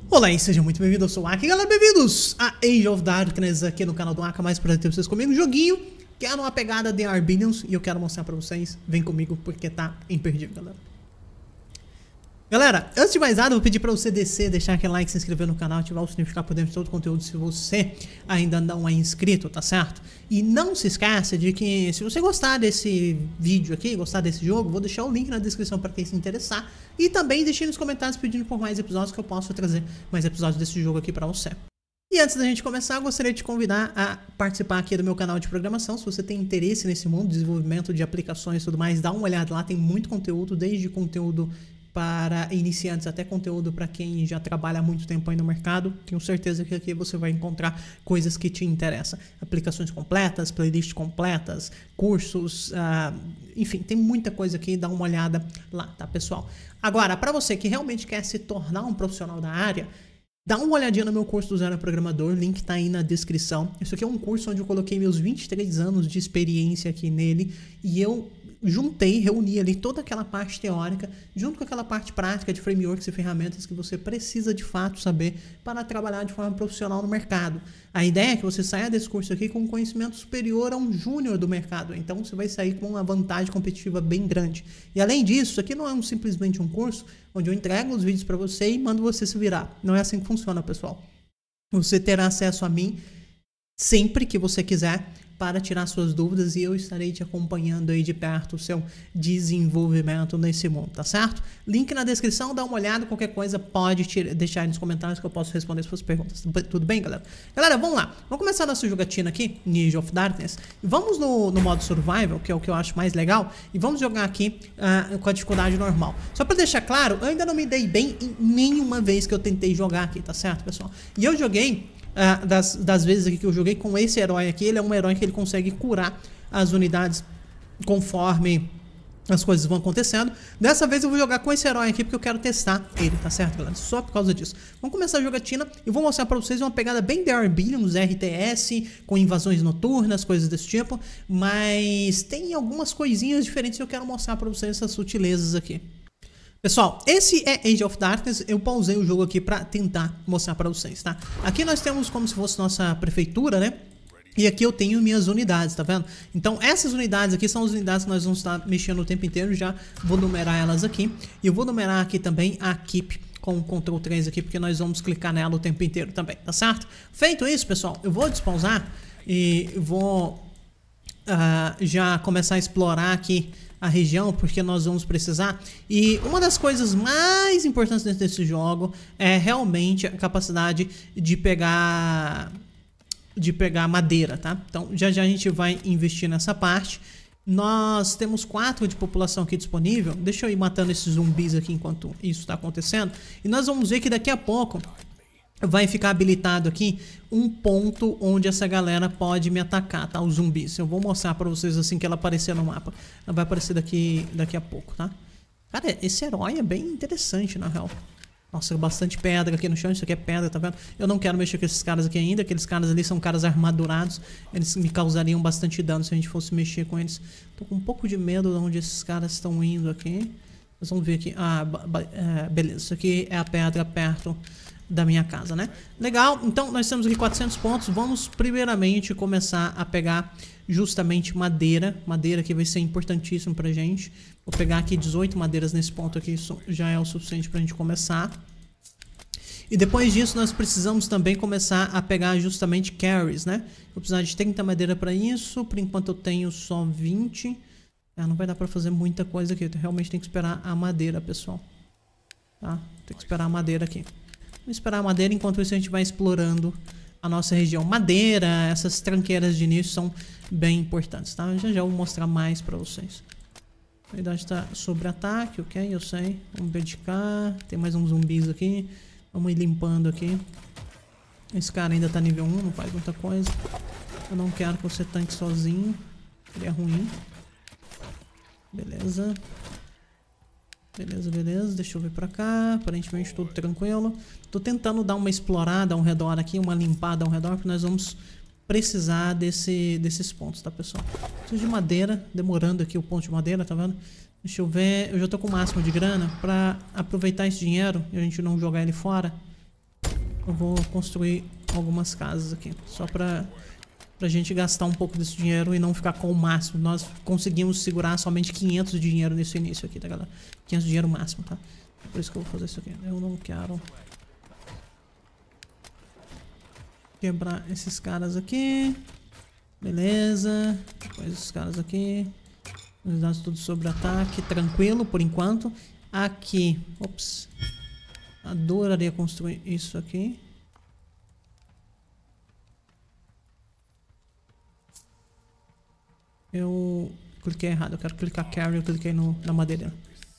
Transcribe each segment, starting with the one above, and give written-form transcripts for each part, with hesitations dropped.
Olá e sejam muito bem-vindos, eu sou o Aka, galera, bem-vindos a Age of Darkness aqui no canal do Aka, mais prazer ter vocês comigo. Joguinho que é uma pegada de Arbinions e eu quero mostrar pra vocês, vem comigo porque tá imperdível, galera. Galera, antes de mais nada, eu vou pedir pra você descer, deixar aquele like, se inscrever no canal, ativar o sininho, ficar por dentro de todo o conteúdo se você ainda não é inscrito, tá certo? E não se esqueça de que se você gostar desse vídeo aqui, gostar desse jogo, vou deixar o link na descrição pra quem se interessar. E também deixe nos comentários pedindo por mais episódios que eu possa trazer mais episódios desse jogo aqui pra você. E antes da gente começar, eu gostaria de te convidar a participar aqui do meu canal de programação. Se você tem interesse nesse mundo de desenvolvimento de aplicações e tudo mais, dá uma olhada lá, tem muito conteúdo, desde conteúdo para iniciantes até conteúdo para quem já trabalha há muito tempo aí no mercado. Tenho certeza que aqui você vai encontrar coisas que te interessam. Aplicações completas, playlists completas, cursos, enfim, tem muita coisa aqui, dá uma olhada lá, tá, pessoal? Agora, para você que realmente quer se tornar um profissional da área, dá uma olhadinha no meu curso do Zero Programador, link tá aí na descrição. Isso aqui é um curso onde eu coloquei meus 23 anos de experiência aqui nele e eu reuni ali toda aquela parte teórica junto com aquela parte prática de frameworks e ferramentas que você precisa de fato saber para trabalhar de forma profissional no mercado. A ideia é que você saia desse curso aqui com um conhecimento superior a um júnior do mercado, então você vai sair com uma vantagem competitiva bem grande. E além disso, isso aqui não é simplesmente um curso onde eu entrego os vídeos para você e mando você se virar. Não é assim que funciona, pessoal. Você terá acesso a mim sempre que você quiser para tirar suas dúvidas e eu estarei te acompanhando aí de perto o seu desenvolvimento nesse mundo, tá certo? Link na descrição, dá uma olhada, qualquer coisa pode deixar aí nos comentários que eu posso responder suas perguntas. Tudo bem, galera? Galera, vamos lá. Vamos começar nossa jogatina aqui, Age of Darkness. Vamos no modo Survival, que é o que eu acho mais legal, e vamos jogar aqui com a dificuldade normal. Só para deixar claro, eu ainda não me dei bem em nenhuma vez que eu tentei jogar aqui, tá certo, pessoal? E eu joguei das vezes aqui que eu joguei com esse herói aqui, ele é um herói que ele consegue curar as unidades conforme as coisas vão acontecendo. Dessa vez eu vou jogar com esse herói aqui porque eu quero testar ele, tá certo, galera? Só por causa disso. Vamos começar a jogatina e vou mostrar pra vocês uma pegada bem The Arbinions, RTS, com invasões noturnas, coisas desse tipo. Mas tem algumas coisinhas diferentes que eu quero mostrar pra vocês, essas sutilezas aqui. Pessoal, esse é Age of Darkness, eu pausei o jogo aqui pra tentar mostrar pra vocês, tá? Aqui nós temos como se fosse nossa prefeitura, né? E aqui eu tenho minhas unidades, tá vendo? Então essas unidades aqui são as unidades que nós vamos estar mexendo o tempo inteiro, já vou numerar elas aqui. E eu vou numerar aqui também a Keep com o Ctrl 3 aqui, porque nós vamos clicar nela o tempo inteiro também, tá certo? Feito isso, pessoal, eu vou despausar e vou já começar a explorar aqui a região, porque nós vamos precisar. E uma das coisas mais importantes dentro desse jogo é realmente a capacidade de pegar madeira, tá? Então já a gente vai investir nessa parte. Nós temos 4 de população aqui disponível. Deixa eu ir matando esses zumbis aqui enquanto isso está acontecendo. E nós vamos ver que daqui a pouco vai ficar habilitado aqui um ponto onde essa galera pode me atacar, tá? Os zumbis. Eu vou mostrar pra vocês assim que ela aparecer no mapa. Ela vai aparecer daqui a pouco, tá? Cara, esse herói é bem interessante, na real. Nossa, bastante pedra aqui no chão. Isso aqui é pedra, tá vendo? Eu não quero mexer com esses caras aqui ainda. Aqueles caras ali são caras armadurados. Eles me causariam bastante dano se a gente fosse mexer com eles. Tô com um pouco de medo de onde esses caras estão indo aqui. Nós vamos ver aqui. Beleza. Isso aqui é a pedra perto da minha casa, né? Legal, então nós temos aqui 400 pontos. Vamos primeiramente começar a pegar justamente madeira. Madeira que vai ser importantíssimo pra gente. Vou pegar aqui 18 madeiras nesse ponto aqui, isso já é o suficiente pra gente começar. E depois disso nós precisamos também começar a pegar justamente carries, né? Vou precisar de 30 madeira pra isso. Por enquanto eu tenho só 20. Não vai dar pra fazer muita coisa aqui. Eu realmente tenho que esperar a madeira, pessoal. Tá? Tem que esperar a madeira aqui. Vamos esperar a madeira, enquanto isso a gente vai explorando a nossa região. Madeira, essas tranqueiras de início são bem importantes, tá? Já vou mostrar mais pra vocês. A unidade está sobre ataque, ok, eu sei. Vamos dedicar, tem mais uns zumbis aqui. Vamos ir limpando aqui. Esse cara ainda tá nível 1, não faz muita coisa. Eu não quero que você tanque sozinho, ele é ruim. Beleza. Beleza, deixa eu ver pra cá. Aparentemente tudo tranquilo. Tô tentando dar uma explorada ao redor aqui, uma limpada ao redor, porque nós vamos precisar desses pontos, tá, pessoal? Preciso de madeira, demorando aqui o ponto de madeira, tá vendo? Deixa eu ver, eu já tô com o máximo de grana pra aproveitar esse dinheiro e a gente não jogar ele fora. eu vou construir algumas casas aqui. Só pra gente gastar um pouco desse dinheiro e não ficar com o máximo. Nós conseguimos segurar somente 500 de dinheiro nesse início aqui, tá, galera? 500 de dinheiro máximo, tá? Por isso que eu vou fazer isso aqui. Eu não quero quebrar esses caras aqui. Beleza. Depois esses caras aqui. Unidades tudo sobre ataque. Tranquilo por enquanto. Aqui. Ops. Adoraria construir isso aqui. Eu cliquei errado. Eu quero clicar carry. Eu cliquei na madeira.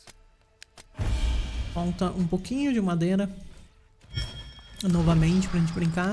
Falta um pouquinho de madeira. Novamente pra gente brincar.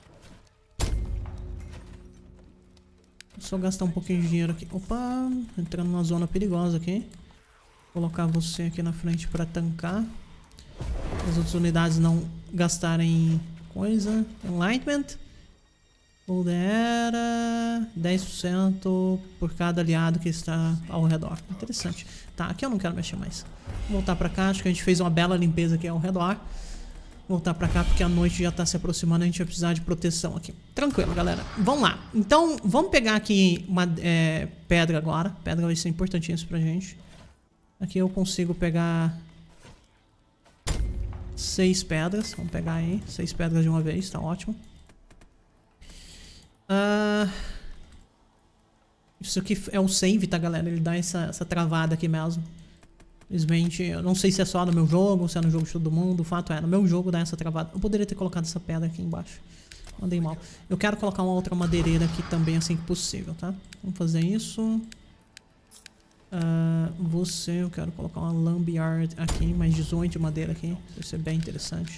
Só gastar um pouquinho de dinheiro aqui. Opa, entrando numa zona perigosa aqui. Colocar você aqui na frente para tancar. As outras unidades não gastarem coisa. Enlightenment. Ou era 10% por cada aliado que está ao redor. Interessante. Tá, aqui eu não quero mexer mais. Vou voltar para cá. Acho que a gente fez uma bela limpeza aqui ao redor. Voltar pra cá porque a noite já tá se aproximando. A gente vai precisar de proteção aqui. Tranquilo, galera. Vamos lá. Então, vamos pegar aqui uma pedra agora. Pedra vai ser importantíssimo pra gente. Aqui eu consigo pegar 6 pedras. Vamos pegar aí 6 pedras de uma vez. Tá ótimo. Isso aqui é o save, tá, galera? Ele dá essa travada aqui mesmo. Infelizmente, eu não sei se é só no meu jogo, se é no jogo de todo mundo. O fato é, no meu jogo dá essa travada. Eu poderia ter colocado essa pedra aqui embaixo. Mandei mal. Eu quero colocar uma outra madeireira aqui também assim que possível, tá? Vamos fazer isso. Eu quero colocar uma lumberyard aqui, mais 18 de madeira aqui. Vai ser bem interessante.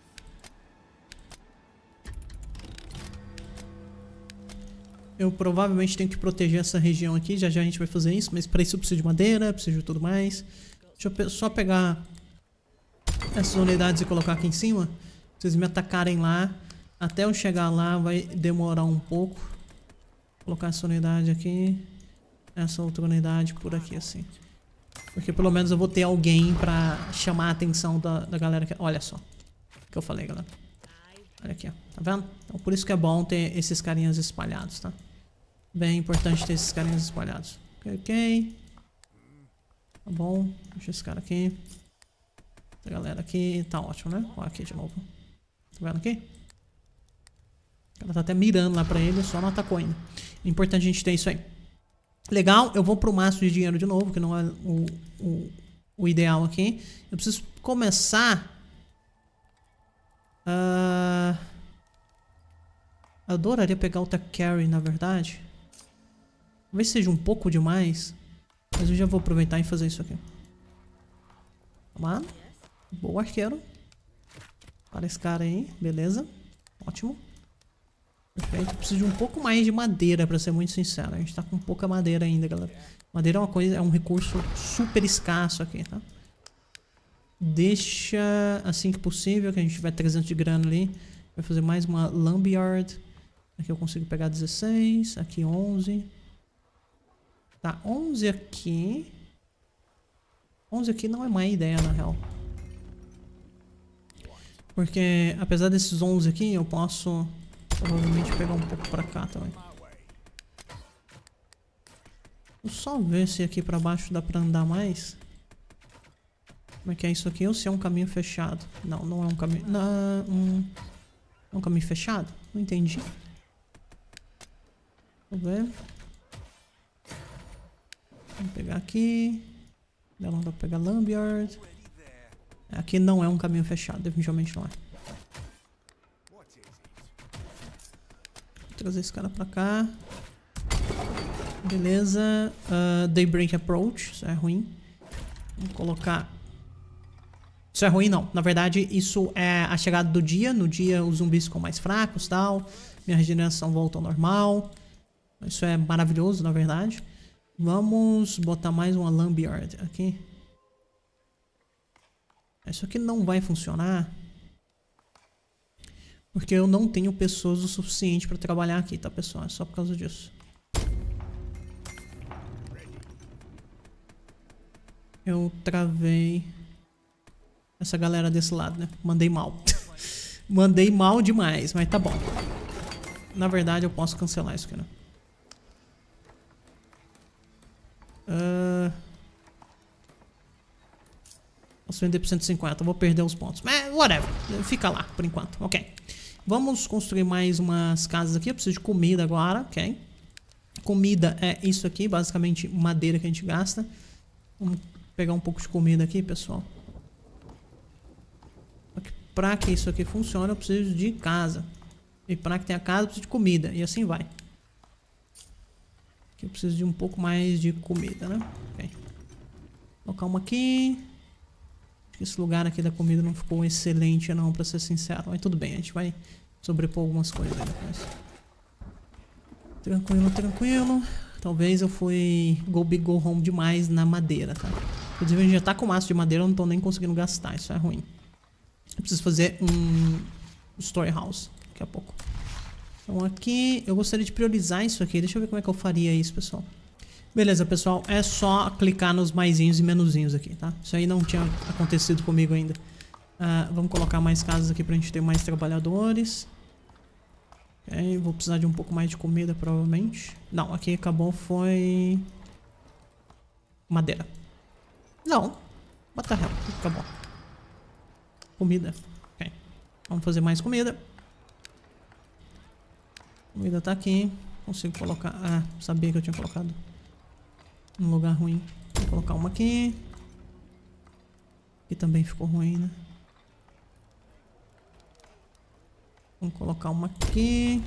Eu provavelmente tenho que proteger essa região aqui. Já já a gente vai fazer isso, mas para isso eu preciso de madeira, preciso de tudo mais. Deixa eu só pegar essas unidades e colocar aqui em cima. Vocês me atacarem lá. Até eu chegar lá vai demorar um pouco. Vou colocar essa unidade aqui. Essa outra unidade por aqui assim. Porque pelo menos eu vou ter alguém pra chamar a atenção da galera. Olha só o que eu falei, galera. Olha aqui, ó. Tá vendo? Então por isso que é bom ter esses carinhas espalhados, tá? Bem importante ter esses carinhas espalhados. Ok. Tá bom. Deixa esse cara aqui. Essa galera aqui. Tá ótimo, né? Olha aqui de novo. Tá vendo aqui? O cara tá até mirando lá pra ele, só não atacou ainda. É importante a gente ter isso aí. Legal, eu vou pro máximo de dinheiro de novo, que não é o ideal aqui. Eu preciso começar... adoraria pegar outra carry, na verdade. Talvez seja um pouco demais. Mas eu já vou aproveitar e fazer isso aqui. Vamos lá. Boa, arqueiro. Para esse cara aí, beleza. Ótimo. Perfeito. Eu preciso de um pouco mais de madeira, pra ser muito sincero. A gente tá com pouca madeira ainda, galera. Madeira é uma coisa, é um recurso super escasso aqui, tá? Deixa assim que possível, que a gente tiver 300 de grana ali. Vai fazer mais uma lumberyard. Aqui eu consigo pegar 16. Aqui 11. Tá, 11 aqui. 11 aqui não é má ideia, na real. Porque, apesar desses 11 aqui, eu posso provavelmente pegar um pouco pra cá também. Vou só ver se aqui pra baixo dá pra andar mais. Como é que é isso aqui? Ou se é um caminho fechado? Não, não é um caminho... Não, é um caminho fechado? Não entendi. Vamos ver. Vamos pegar aqui. Não dá pra pegar lumberyard. Aqui não é um caminho fechado, definitivamente não é. Vou trazer esse cara pra cá. Beleza. Daybreak Approach, isso é ruim. Vamos colocar... Isso é ruim não, na verdade isso é a chegada do dia. No dia os zumbis ficam mais fracos e tal. Minha regeneração volta ao normal. Isso é maravilhoso, na verdade. Vamos botar mais uma lumberyard aqui. Isso aqui não vai funcionar. Porque eu não tenho pessoas o suficiente para trabalhar aqui, tá, pessoal? É só por causa disso. Eu travei essa galera desse lado, né? Mandei mal. Mandei mal demais, mas tá bom. Na verdade, eu posso cancelar isso aqui, né? 150, vou perder os pontos. Mas, whatever. Fica lá, por enquanto. Ok. Vamos construir mais umas casas aqui. Eu preciso de comida agora, ok? Comida é isso aqui, basicamente madeira que a gente gasta. Vamos pegar um pouco de comida aqui, pessoal. Para que isso aqui funcione, eu preciso de casa. E para que tenha casa, eu preciso de comida. E assim vai. Aqui eu preciso de um pouco mais de comida, né? Ok. Vou colocar uma aqui. Acho que esse lugar aqui da comida não ficou excelente, não, pra ser sincero. Mas tudo bem, a gente vai sobrepor algumas coisas aí depois. Tranquilo, tranquilo. Talvez eu fui go big go home demais na madeira, tá? Inclusive a gente já tá com maço de madeira, eu não tô nem conseguindo gastar, isso é ruim. Eu preciso fazer um story house daqui a pouco. Então aqui, eu gostaria de priorizar isso aqui. Deixa eu ver como é que eu faria isso, pessoal. Beleza, pessoal, é só clicar nos maisinhos e menuzinhos aqui, tá? Isso aí não tinha acontecido comigo ainda. Vamos colocar mais casas aqui pra gente ter mais trabalhadores. Ok, vou precisar de um pouco mais de comida, provavelmente. Não, aqui acabou, foi... madeira. Não, what the hell, acabou. Comida, ok. Vamos fazer mais comida. Comida tá aqui. Consigo colocar... sabia que eu tinha colocado um lugar ruim. Vou colocar uma aqui. Aqui também ficou ruim, né? Vamos colocar uma aqui.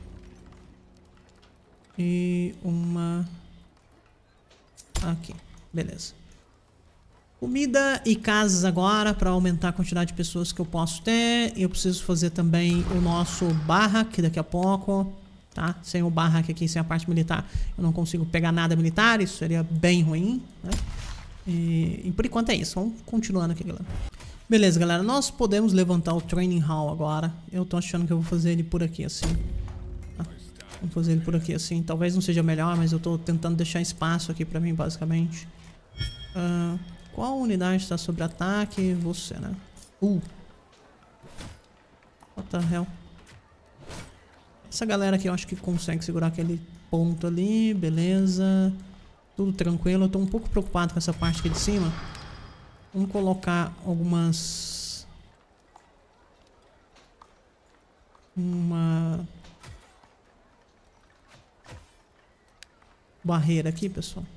E uma aqui. Beleza. Comida e casas agora para aumentar a quantidade de pessoas que eu posso ter. Eu preciso fazer também o nosso barrack daqui a pouco. Tá? Sem o barrack aqui, sem a parte militar, eu não consigo pegar nada militar. Isso seria bem ruim, né? E por enquanto é isso. Vamos continuando aqui, galera. Beleza, galera. Nós podemos levantar o training hall agora. Eu tô achando que eu vou fazer ele por aqui, assim. Vamos fazer ele por aqui, assim. Talvez não seja melhor, mas eu tô tentando deixar espaço aqui pra mim, basicamente. Qual unidade está sob ataque? Você, né? What the hell? Essa galera aqui eu acho que consegue segurar aquele ponto ali. Beleza. Tudo tranquilo. Eu tô um pouco preocupado com essa parte aqui de cima. Vamos colocar algumas... uma... barreira aqui, pessoal.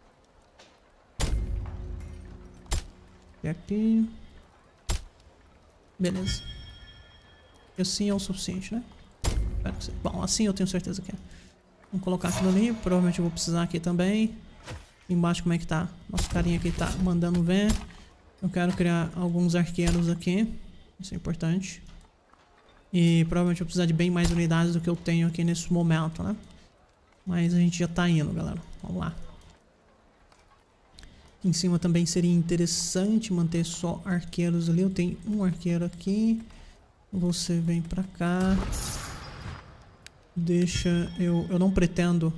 E aqui. Beleza. E assim é o suficiente, né? Bom, assim eu tenho certeza que é. Vamos colocar aquilo ali. Provavelmente eu vou precisar aqui também. Embaixo como é que tá? Nosso carinha aqui tá mandando ver. Eu quero criar alguns arqueiros aqui. Isso é importante. E provavelmente eu vou precisar de bem mais unidades do que eu tenho aqui nesse momento, né? Mas a gente já tá indo, galera. Vamos lá. Aqui em cima também seria interessante manter só arqueiros ali. Eu tenho um arqueiro aqui. Você vem pra cá. Deixa eu não pretendo.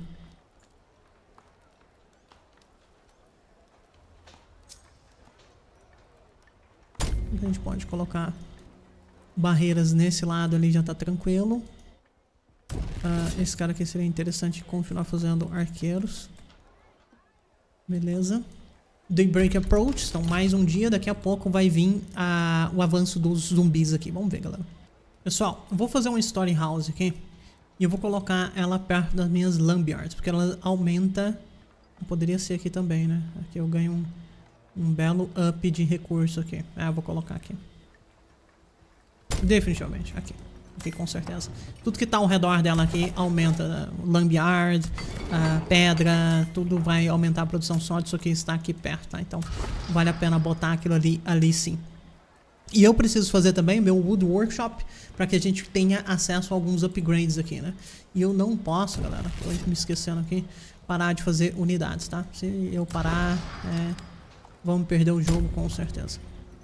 A gente pode colocar barreiras nesse lado ali, já tá tranquilo. Esse cara aqui seria interessante continuar fazendo arqueiros. Beleza. Daybreak Approach, então mais um dia. Daqui a pouco vai vir o avanço dos zumbis aqui. Vamos ver, galera. Pessoal, eu vou fazer uma story house aqui. E eu vou colocar ela perto das minhas lumberyards, porque ela aumenta... Poderia ser aqui também, né? Aqui eu ganho um belo up de recurso aqui. Eu vou colocar aqui. Definitivamente, aqui. Aqui com certeza. Tudo que tá ao redor dela aqui aumenta. Lumberyard, pedra, tudo vai aumentar a produção só disso aqui está aqui perto, tá? Então vale a pena botar aquilo ali sim. E eu preciso fazer também meu Wood Workshop para que a gente tenha acesso a alguns upgrades aqui, né? E eu não posso, galera, tô me esquecendo aqui, parar de fazer unidades, tá? Se eu parar, vamos perder o jogo com certeza.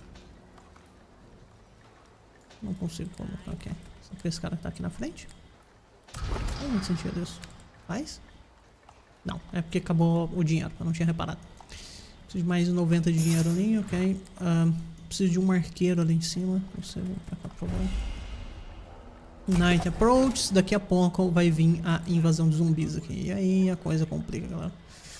Não consigo colocar aqui. Só que esse cara tá aqui na frente? Não muito sentido isso. Faz? Não, é porque acabou o dinheiro, eu não tinha reparado. Preciso de mais 90 de dinheiro ali, ok. Preciso de um arqueiro ali em cima. Você vem pra cá, por favor. Night approaches. Daqui a pouco vai vir a invasão de zumbis aqui. E aí a coisa complica, galera.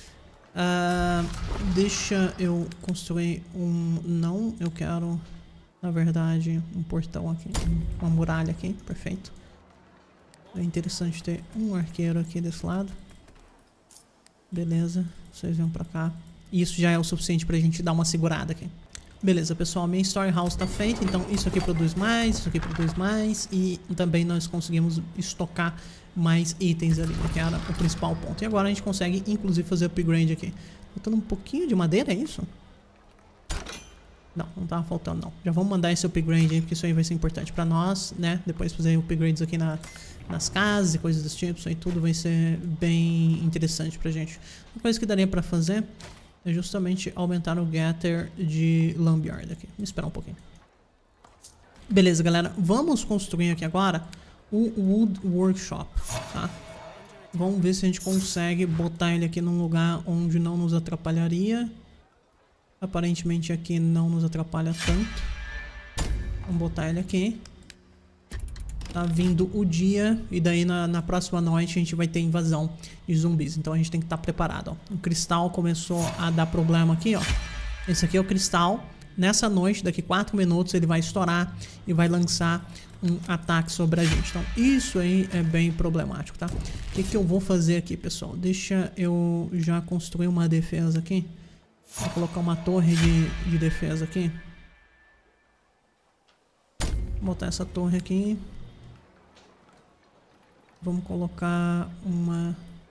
Deixa eu construir um... Não, eu quero, na verdade, um portão aqui. Uma muralha aqui, perfeito. É interessante ter um arqueiro aqui desse lado. Beleza, vocês vêm pra cá. Isso já é o suficiente pra gente dar uma segurada aqui. Beleza, pessoal, minha Story House tá feita. Então isso aqui produz mais, isso aqui produz mais. E também nós conseguimos estocar mais itens ali, que era o principal ponto. E agora a gente consegue, inclusive, fazer upgrade aqui. Faltando um pouquinho de madeira, é isso? Não, não tava faltando não. Já vamos mandar esse upgrade aí, porque isso aí vai ser importante pra nós, né? Depois fazer upgrades aqui nas casas e coisas desse tipo. Isso aí tudo vai ser bem interessante pra gente. Uma coisa que daria pra fazer é justamente aumentar o gather de Lumberyard aqui. Vamos esperar um pouquinho. Beleza, galera. Vamos construir aqui agora o Wood Workshop, tá? Vamos ver se a gente consegue botar ele aqui num lugar onde não nos atrapalharia. Aparentemente aqui não nos atrapalha tanto. Vamos botar ele aqui. Tá vindo o dia e daí na próxima noite a gente vai ter invasão de zumbis. Então a gente tem que estar preparado, ó. O cristal começou a dar problema aqui, ó. Esse aqui é o cristal. Nessa noite, daqui 4 minutos, ele vai estourar e vai lançar um ataque sobre a gente. Então isso aí é bem problemático, tá? O que eu vou fazer aqui, pessoal? Deixa eu já construir uma defesa aqui. Vou colocar uma torre de defesa aqui. Vou botar essa torre aqui. Vamos colocar uma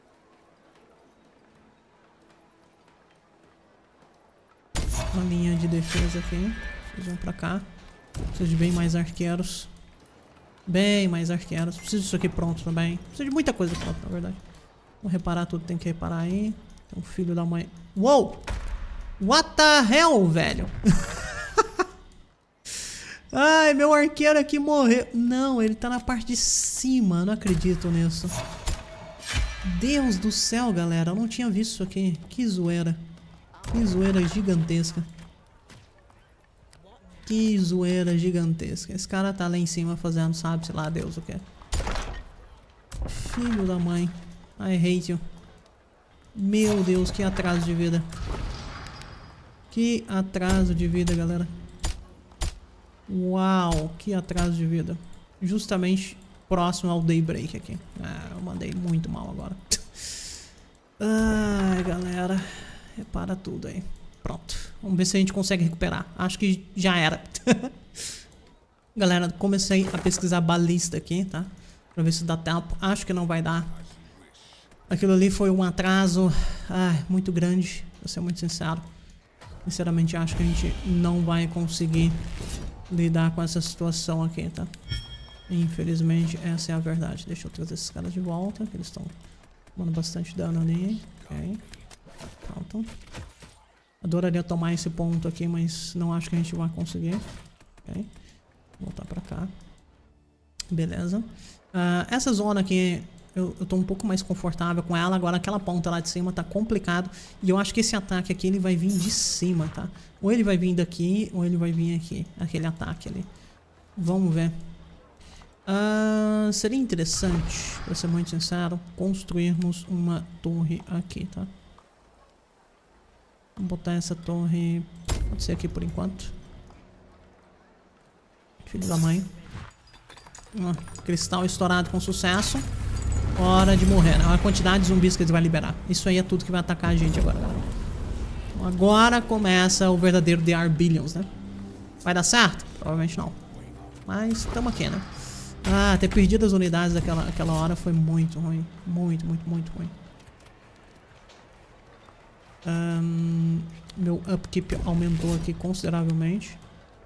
linha de defesa aqui. Vocês vão pra cá. Preciso de bem mais arqueiros. Bem mais arqueiros. Preciso disso aqui pronto também. Preciso de muita coisa pronta, na verdade. Vamos reparar tudo, tem que reparar aí. Então, filho da mãe. Uou! What the hell, velho? Ai, meu arqueiro aqui morreu. Não, ele tá na parte de cima. Não acredito nisso. Deus do céu, galera. Eu não tinha visto isso aqui. Que zoeira. Que zoeira gigantesca. Que zoeira gigantesca. Esse cara tá lá em cima fazendo, sabe, sei lá, Deus o que. Filho da mãe. I hate you. Meu Deus, que atraso de vida. Que atraso de vida, galera. Uau, que atraso de vida. Justamente próximo ao daybreak aqui. Ah, eu mandei muito mal agora. Ai, galera. Repara tudo aí. Pronto. Vamos ver se a gente consegue recuperar. Acho que já era. Galera, comecei a pesquisar balista aqui, tá? Pra ver se dá tempo. Acho que não vai dar. Aquilo ali foi um atraso muito grande, pra ser muito sincero. Sinceramente, acho que a gente não vai conseguir lidar com essa situação aqui, tá? Infelizmente, essa é a verdade. Deixa eu trazer esses caras de volta, que eles estão tomando bastante dano ali. Ok. Pronto. Adoraria tomar esse ponto aqui, mas não acho que a gente vai conseguir. Ok. Voltar pra cá. Beleza. Essa zona aqui, eu tô um pouco mais confortável com ela. Agora aquela ponta lá de cima tá complicado. E eu acho que esse ataque aqui, ele vai vir de cima, tá? Ou ele vai vir daqui, ou ele vai vir aqui. Aquele ataque ali. Vamos ver. Seria interessante, pra ser muito sincero, construirmos uma torre aqui, tá? Vou botar essa torre... Pode ser aqui por enquanto. Filho da mãe. Cristal estourado com sucesso. Hora de morrer, né? A quantidade de zumbis que eles vão liberar. Isso aí é tudo que vai atacar a gente agora, galera. Então, agora começa o verdadeiro The Arbillions, né? Vai dar certo? Provavelmente não. Mas estamos aqui, né? Ter perdido as unidades daquela hora foi muito ruim. Muito, muito, muito ruim. Meu upkeep aumentou aqui consideravelmente.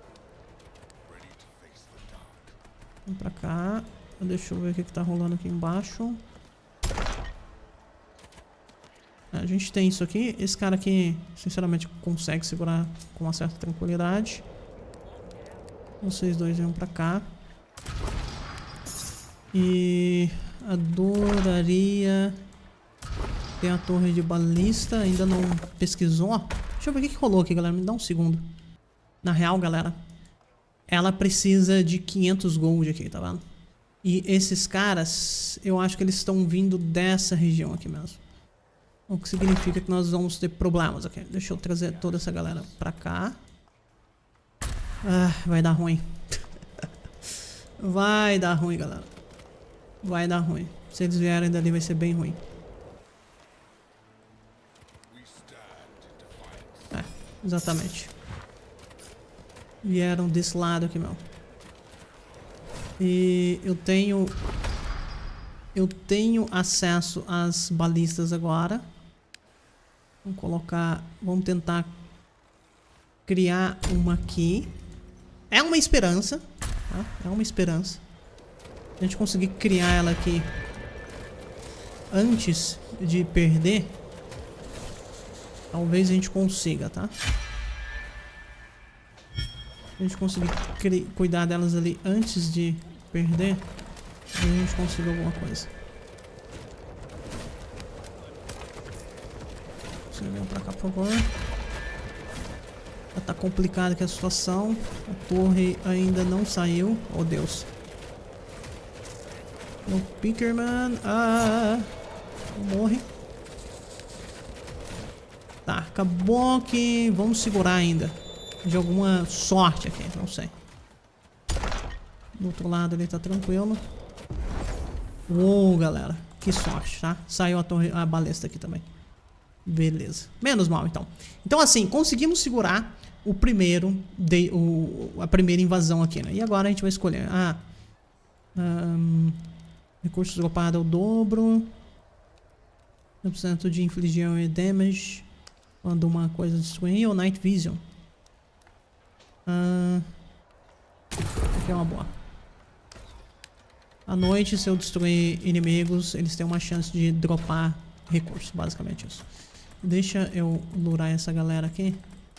Vamos pra cá. Deixa eu ver o que tá rolando aqui embaixo. A gente tem isso aqui. Esse cara aqui, sinceramente, consegue segurar com uma certa tranquilidade. Vocês dois vêm pra cá. E adoraria ter a torre de balista. Ainda não pesquisou. Deixa eu ver o que rolou aqui, galera. Me dá um segundo. Na real, galera, ela precisa de 500 gold aqui, tá vendo? E esses caras, eu acho que eles estão vindo dessa região aqui mesmo. O que significa que nós vamos ter problemas aqui. Deixa eu trazer toda essa galera pra cá. Ah, vai dar ruim. Vai dar ruim, galera. Vai dar ruim. Se eles vierem dali vai ser bem ruim. É, exatamente. Vieram desse lado aqui, meu. E eu tenho acesso às balistas agora. Vamos tentar criar uma aqui. É uma esperança, tá? É uma esperança. A gente conseguir criar ela aqui antes de perder, talvez a gente consiga, tá? Se a gente conseguir cuidar delas ali antes de perder, a gente consiga alguma coisa. Você vem pra cá, por favor. Já tá complicada aqui a situação. A torre ainda não saiu. Oh, Deus. O Pickerman. Ah! Morre. Tá, acabou que... Vamos segurar ainda. De alguma sorte aqui, não sei. Do outro lado ele tá tranquilo. Uou, galera. Que sorte, tá? Saiu a balesta aqui também. Beleza. Menos mal, então. Então, assim, conseguimos segurar o primeiro... a primeira invasão aqui, né? E agora a gente vai escolher... recursos dropados ao dobro. 100% de infligir damage quando uma coisa destruir. Ou Night Vision. Aqui é uma boa. À noite, se eu destruir inimigos, eles têm uma chance de dropar recursos, basicamente isso. Deixa eu lurar essa galera aqui.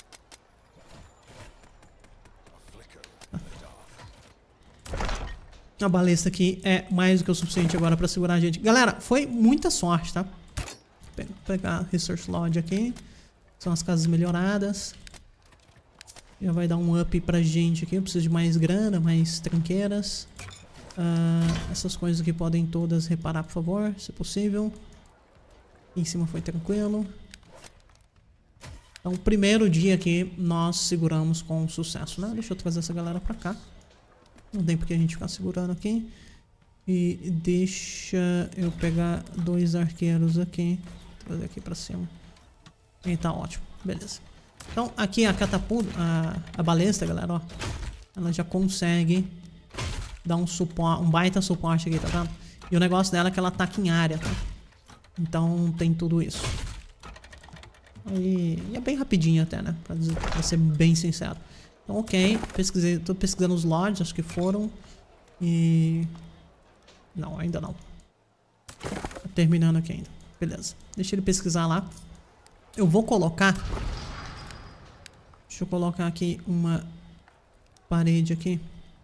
A balesta aqui é mais do que o suficiente agora pra segurar a gente. Galera, foi muita sorte, tá? Vou pegar Research Lodge aqui. São as casas melhoradas. Já vai dar um up pra gente aqui. Eu preciso de mais grana, mais tranqueiras. Essas coisas aqui podem todas reparar, por favor, se possível. Em cima foi tranquilo. Então, primeiro dia aqui nós seguramos com sucesso, né? Deixa eu trazer essa galera pra cá. Não tem porque a gente ficar segurando aqui. E deixa eu pegar 2 arqueiros aqui. Trazer aqui pra cima. E tá ótimo, beleza. Então aqui a catapulta, a balesta, galera, ó. Ela já consegue dar um suporte, um baita suporte aqui, tá vendo? E o negócio dela é que ela ataca em área, tá? Então tem tudo isso. E é bem rapidinho até, né? Pra ser bem sincero. Então, ok. Tô pesquisando os lords, acho que foram. E... Não, ainda não. Tá terminando aqui ainda. Beleza. Deixa ele pesquisar lá. Eu vou colocar... Deixa eu colocar aqui uma parede aqui.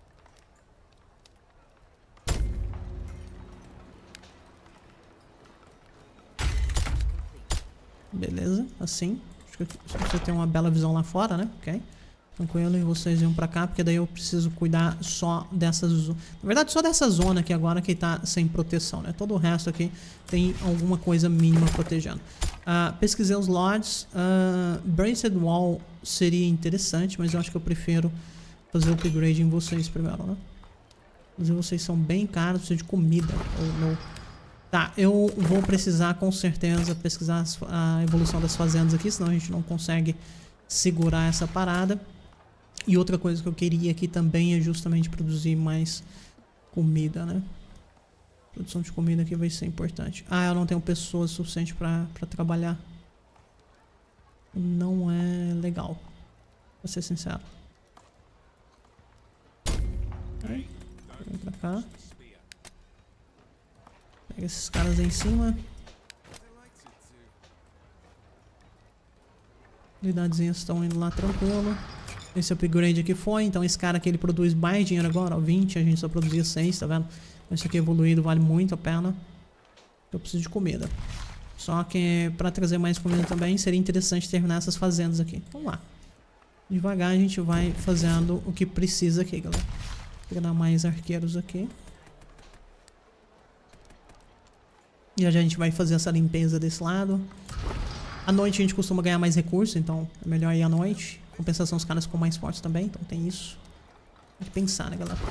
Beleza, assim. Acho que você tem uma bela visão lá fora, né? Ok. Tranquilo, e vocês iam pra cá, porque daí eu preciso cuidar só dessa zona. Na verdade, só dessa zona aqui agora que tá sem proteção, né? Todo o resto aqui tem alguma coisa mínima protegendo. Pesquisei os lords. Braced Wall seria interessante, mas eu acho que eu prefiro fazer o upgrade em vocês primeiro, né? Mas vocês são bem caros, preciso de comida. Tá, eu vou precisar com certeza pesquisar a evolução das fazendas aqui, senão a gente não consegue segurar essa parada. E outra coisa que eu queria aqui também é justamente produzir mais comida, né? Produção de comida aqui vai ser importante. Eu não tenho pessoas suficientes pra trabalhar. Não é legal, pra ser sincero. Vem pra cá. Pega esses caras aí em cima. Unidadezinhas estão indo lá tranquilo. Esse upgrade aqui foi, então esse cara aqui ele produz mais dinheiro agora, ó, 20, a gente só produzia 6, tá vendo? Esse aqui evoluído vale muito a pena. Eu preciso de comida. Só que pra trazer mais comida também seria interessante terminar essas fazendas aqui. Vamos lá. Devagar a gente vai fazendo o que precisa aqui, galera. Vou pegar mais arqueiros aqui. E a gente vai fazer essa limpeza desse lado. À noite a gente costuma ganhar mais recursos, então é melhor ir à noite. Compensação, os caras ficam mais fortes também, então tem isso. Tem que pensar, né, galera?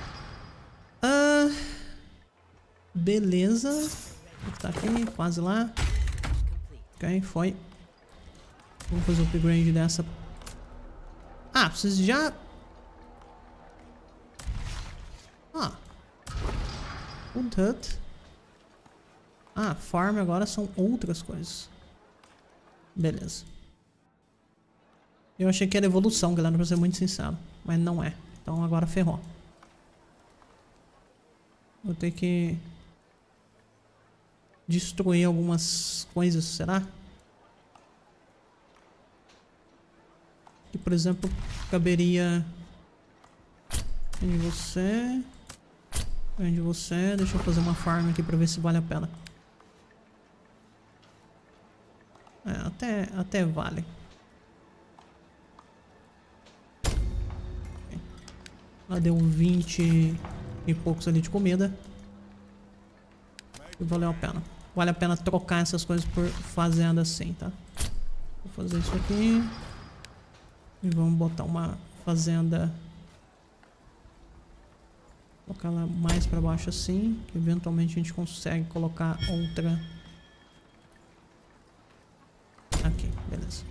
Beleza. Tá aqui, quase lá. Ok, foi. Vamos fazer o upgrade dessa. Ah, vocês já... Wood Hut. Farm agora são outras coisas. Beleza. Eu achei que era evolução, galera, pra ser muito sincero. Mas não é. Então agora ferrou. Vou ter que... destruir algumas coisas, será? Que, por exemplo, caberia... Vende você... Vende você... Deixa eu fazer uma farm aqui pra ver se vale a pena. Até vale. Ela deu 20 e poucos ali de comida. E valeu a pena. Vale a pena trocar essas coisas por fazenda assim, tá? Vou fazer isso aqui. E vamos botar uma fazenda. Colocar ela mais pra baixo assim. Que eventualmente a gente consegue colocar outra. Aqui, beleza.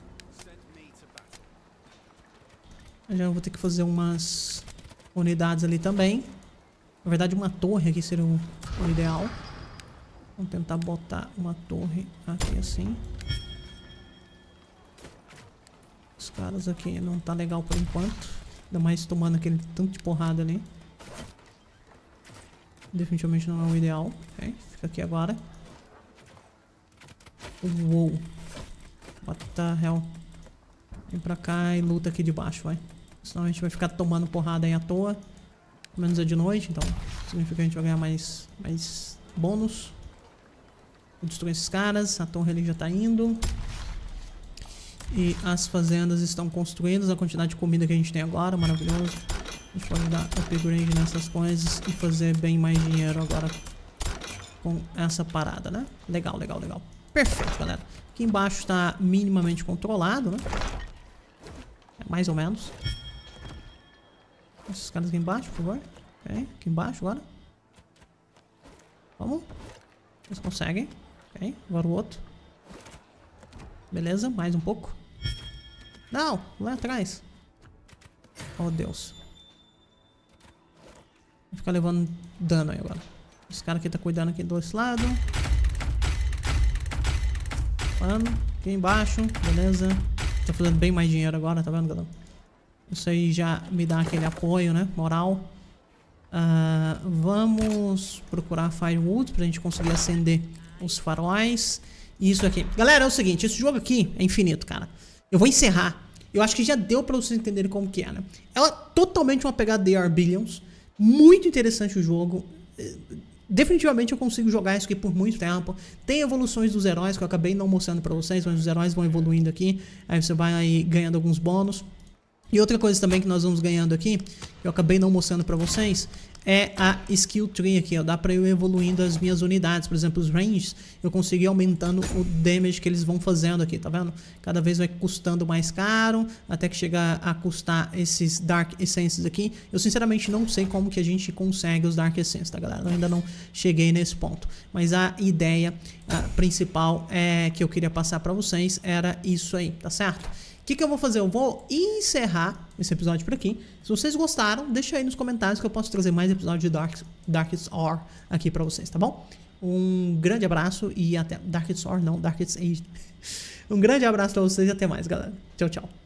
Eu já vou ter que fazer umas unidades ali também. Na verdade, uma torre aqui seria o ideal. Vamos tentar botar uma torre aqui assim. Os caras aqui não tá legal por enquanto. Ainda mais tomando aquele tanto de porrada ali. Definitivamente não é o ideal. Ok, fica aqui agora. Uou. What the hell? Vem pra cá e luta aqui de baixo, vai. Senão a gente vai ficar tomando porrada aí à toa. Pelo menos é de noite, então significa que a gente vai ganhar mais bônus. Vou destruir esses caras. A torre ali já tá indo. E as fazendas estão construídas. A quantidade de comida que a gente tem agora, maravilhoso. A gente pode dar upgrade nessas coisas e fazer bem mais dinheiro agora com essa parada, né? Legal, legal, legal. Perfeito, galera. Aqui embaixo está minimamente controlado, né? Mais ou menos. Esses caras aqui embaixo, por favor. Ok, aqui embaixo agora. Vamos. Eles conseguem. Ok, agora o outro. Beleza, mais um pouco. Não, lá atrás. Oh, Deus. Vou ficar levando dano aí agora. Esse cara aqui tá cuidando aqui do outro lado. Aqui embaixo, beleza. Tá fazendo bem mais dinheiro agora, tá vendo, galera? Isso aí já me dá aquele apoio, né? Moral. Vamos procurar Firewood pra gente conseguir acender os faróis. E isso aqui. Galera, é o seguinte, esse jogo aqui é infinito, cara. Eu vou encerrar. Eu acho que já deu pra vocês entenderem como que é, né? Ela é totalmente uma pegada de Billions. Muito interessante o jogo. Definitivamente eu consigo jogar isso aqui por muito tempo. Tem evoluções dos heróis que eu acabei não mostrando pra vocês, mas os heróis vão evoluindo aqui. Aí você vai aí ganhando alguns bônus. E outra coisa também que nós vamos ganhando aqui, que eu acabei não mostrando pra vocês, é a skill tree aqui, ó. Dá pra eu ir evoluindo as minhas unidades. Por exemplo, os ranges, eu consigo ir aumentando o damage que eles vão fazendo aqui, tá vendo? Cada vez vai custando mais caro, até que chegar a custar esses Dark Essences aqui. Eu sinceramente não sei como que a gente consegue os Dark Essences, tá, galera? Eu ainda não cheguei nesse ponto. Mas a ideia principal que eu queria passar pra vocês era isso aí, tá certo? O que eu vou fazer? Eu vou encerrar esse episódio por aqui. Se vocês gostaram, deixa aí nos comentários que eu posso trazer mais episódios de Darkest Hour aqui pra vocês, tá bom? Um grande abraço e até... Darkest Hour não, Darkest Age. Um grande abraço pra vocês e até mais, galera. Tchau, tchau.